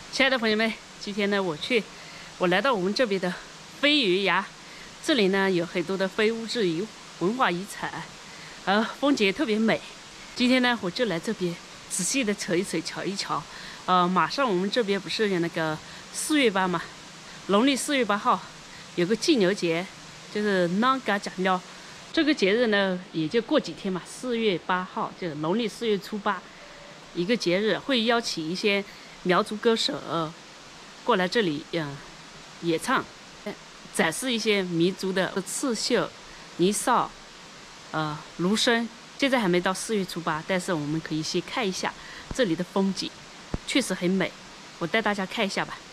亲爱的朋友们，今天呢，我来到我们这边的飞鱼崖，这里呢有很多的非物质文化遗产，风景也特别美。今天呢，我就来这边仔细的瞅一瞅，瞧一瞧。马上我们这边不是有那个4月8嘛，农历4月8号有个祭牛节，就是啷个讲了。这个节日呢，也就过几天嘛，4月8号，就是农历4月初8，一个节日会邀请一些苗族歌手过来这里演唱，展示一些民族的刺绣、泥扫、芦笙。现在还没到4月初8，但是我们可以先看一下这里的风景，确实很美。我带大家看一下吧。